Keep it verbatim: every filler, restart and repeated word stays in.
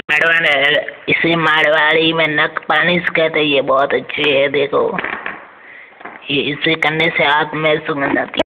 मारवाड़ इसे मारवाड़ी में नक पालिश कहते हैं। ये बहुत अच्छी है, देखो ये इसे करने से हाथ में सुगंध आती है।